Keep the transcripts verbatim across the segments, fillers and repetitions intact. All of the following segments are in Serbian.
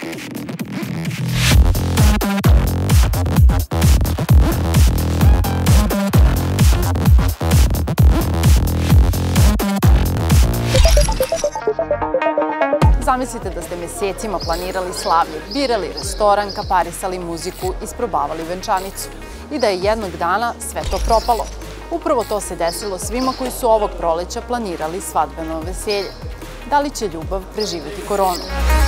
Zamislite da ste mesecima planirali slavlje, birali restoran, kaparisali muziku, isprobavali venčanicu i da je jednog dana sve to propalo. Upravo to se desilo svima koji su ovog proleća planirali svadbeno veselje. Da li će ljubav preživjeti koronu?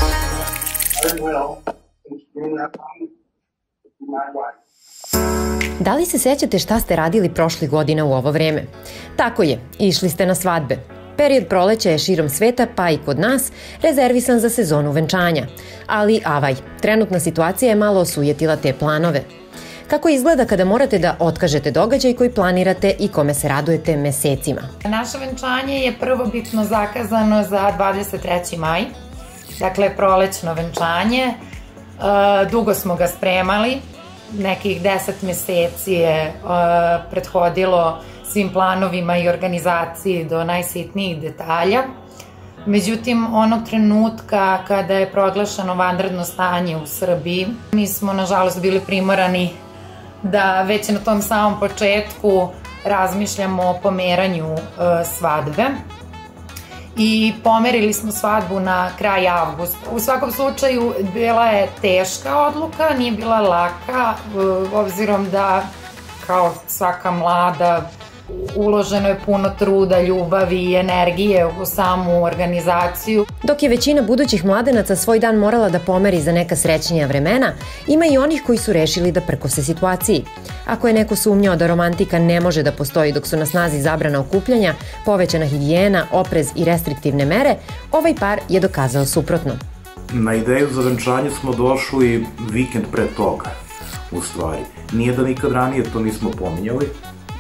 Da li se sećate šta ste radili prošlih godina u ovo vreme? Tako je, išli ste na svadbe. Period proleća je širom sveta, pa i kod nas, rezervisan za sezonu venčanja. Ali, avaj, trenutna situacija je malo osujetila te planove. Kako izgleda kada morate da otkažete događaj koji planirate i kome se radujete mesecima? Naše venčanje je prvobitno zakazano za dvadeset treći maj, dakle prolećno venčanje. Dugo smo ga spremali, nekih deset meseci je prethodilo svim planovima i organizaciji do najsitnijih detalja. Međutim, onog trenutka kada je proglašeno vanredno stanje u Srbiji, mi smo nažalost bili primorani da već na tom samom početku razmišljamo o pomeranju svadbe i pomerili smo svadbu na kraj avgusta. U svakom slučaju bila je teška odluka, nije bila laka, obzirom da kao svaka mlada uloženo je puno truda, ljubavi i energije u samu organizaciju. Dok je većina budućih mladenaca svoj dan morala da pomeri za neka srećnija vremena, ima i onih koji su rešili da prkose situaciji. Ako je neko sumnjao da romantika ne može da postoji dok su na snazi zabrana okupljanja, povećana higijena, oprez i restriktivne mere, ovaj par je dokazao suprotno. Na ideju za venčanje smo došli vikend pre toga, u stvari. Nije da nikad ranije to nismo pominjali,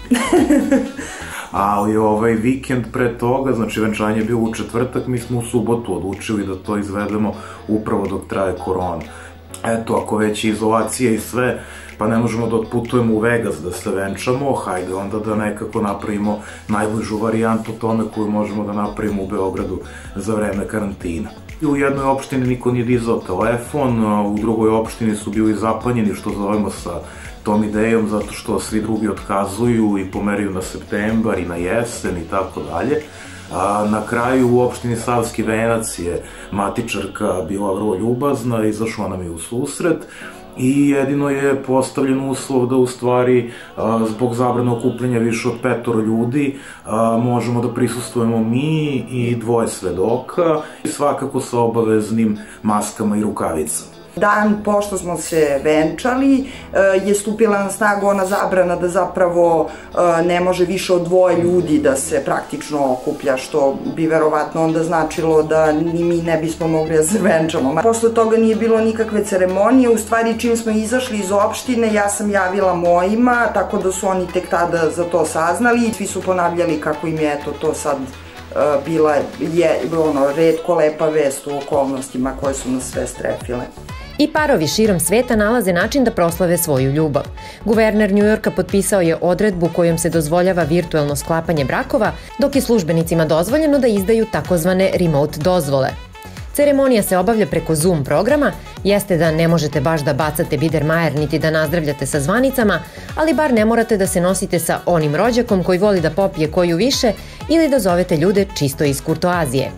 ali ovaj vikend pre toga, znači venčanje je bilo u četvrtak, mi smo u subotu odlučili da to izvedemo upravo dok traje korona. Eto, ako već je izolacija i sve, pa ne možemo da otputujemo u Vegas da se venčamo, hajde onda da nekako napravimo najbližu varijantu tome koju možemo da napravimo u Beogradu za vreme karantina. I u jednoj opštini niko nije dizao telefon, u drugoj opštini su bili zapanjeni, što zovemo, sa tom idejom, zato što svi drugi otkazuju i pomeraju na septembar i na jesen i tako dalje. Na kraju u opštini Savski Venac je matičarka bila vrlo ljubazna, izašla nam je u susret i jedino je postavljen uslov da u stvari zbog zabrane okupljanja više od petoro ljudi možemo da prisustvujemo mi i dvoje svedoka, svakako sa obaveznim maskama i rukavicama. Dan pošto smo se venčali je stupila na snagu ona zabrana da zapravo ne može više od dvoje ljudi da se praktično okuplja, što bi verovatno onda značilo da ni mi ne bismo mogli da se venčamo. Posle toga nije bilo nikakve ceremonije, u stvari čim smo izašli iz opštine ja sam javila mojima, tako da su oni tek tada za to saznali. Svi su ponavljali kako im je eto to sad bila je retko lepa vest u okolnostima koje su nas sve strefile. I parovi širom sveta nalaze način da proslave svoju ljubav. Guverner Njujorka potpisao je odredbu kojom se dozvoljava virtuelno sklapanje brakova, dok je službenicima dozvoljeno da izdaju takozvane remote dozvole. Ceremonija se obavlja preko Zoom programa, jeste da ne možete baš da bacate bidermajer niti da nazdravljate sa zvanicama, ali bar ne morate da se nosite sa onim rođakom koji voli da popije koju više ili da zovete ljude čisto iz kurtoazije.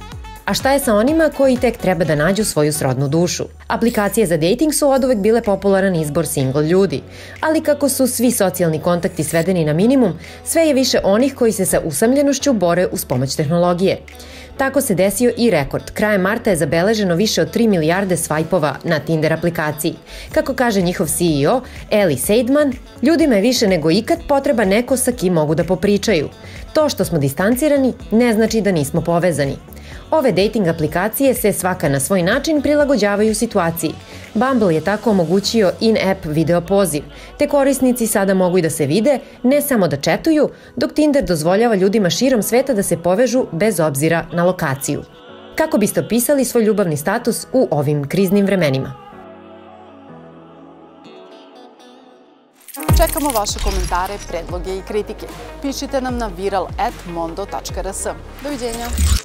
A šta je sa onima koji tek treba da nađu svoju srodnu dušu? Aplikacije za dating su oduvek bile popularan izbor single ljudi, ali kako su svi socijalni kontakti svedeni na minimum, sve je više onih koji se sa usamljenošću bore uz pomoć tehnologije. Tako se desio i rekord. Krajem marta je zabeleženo više od tri milijarde svajpova na Tinder aplikaciji. Kako kaže njihov C E O, Eli Seidman, ljudima je više nego ikad potreba neko sa kim mogu da popričaju. To što smo distancirani ne znači da nismo povezani. Ove dating aplikacije se svaka na svoj način prilagođavaju situaciji. Bumble je tako omogućio in-app video poziv, te korisnici sada mogu i da se vide, ne samo da četuju, dok Tinder dozvoljava ljudima širom sveta da se povežu bez obzira na lokaciju. Kako biste opisali svoj ljubavni status u ovim kriznim vremenima? Čekamo vaše komentare, predloge i kritike. Pišite nam na viral at mondo tačka rs. Doviđenja!